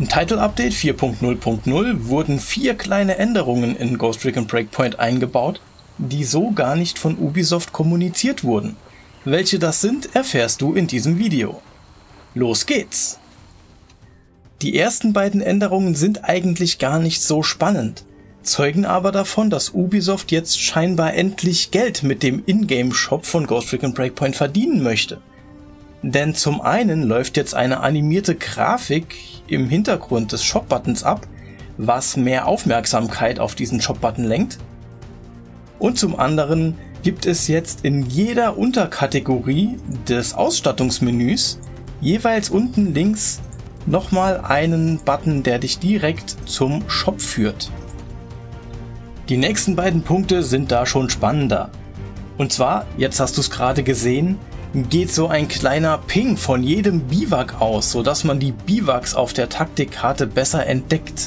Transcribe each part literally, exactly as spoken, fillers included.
Im Title Update vier Punkt null Punkt null wurden vier kleine Änderungen in Ghost Recon Breakpoint eingebaut, die so gar nicht von Ubisoft kommuniziert wurden. Welche das sind, erfährst du in diesem Video. Los geht's! Die ersten beiden Änderungen sind eigentlich gar nicht so spannend, zeugen aber davon, dass Ubisoft jetzt scheinbar endlich Geld mit dem Ingame-Shop von Ghost Recon Breakpoint verdienen möchte. Denn zum einen läuft jetzt eine animierte Grafik im Hintergrund des Shop-Buttons ab, was mehr Aufmerksamkeit auf diesen Shop-Button lenkt. Und zum anderen gibt es jetzt in jeder Unterkategorie des Ausstattungsmenüs jeweils unten links nochmal einen Button, der dich direkt zum Shop führt. Die nächsten beiden Punkte sind da schon spannender. Und zwar, jetzt hast du es gerade gesehen, geht so ein kleiner Ping von jedem Biwak aus, sodass man die Biwaks auf der Taktikkarte besser entdeckt.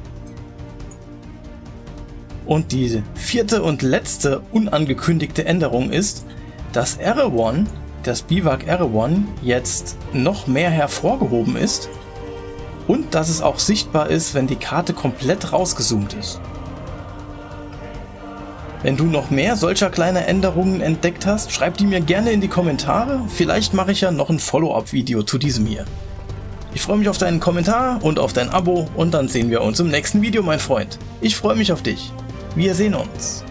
Und die vierte und letzte unangekündigte Änderung ist, dass Erewhon, das Biwak Erewhon, jetzt noch mehr hervorgehoben ist und dass es auch sichtbar ist, wenn die Karte komplett rausgezoomt ist. Wenn du noch mehr solcher kleiner Änderungen entdeckt hast, schreib die mir gerne in die Kommentare. Vielleicht mache ich ja noch ein Follow-up-Video zu diesem hier. Ich freue mich auf deinen Kommentar und auf dein Abo und dann sehen wir uns im nächsten Video, mein Freund. Ich freue mich auf dich. Wir sehen uns.